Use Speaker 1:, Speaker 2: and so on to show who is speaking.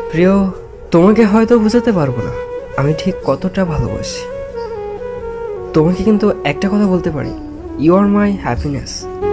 Speaker 1: প্রিয়, তোমাকে হয়তো বোঝাতে পারবো না আমি ঠিক কতটা ভালোবাসি তোমাকে, কিন্তু একটা কথা বলতে পারি, ইউ আর মাই হ্যাপিনেস।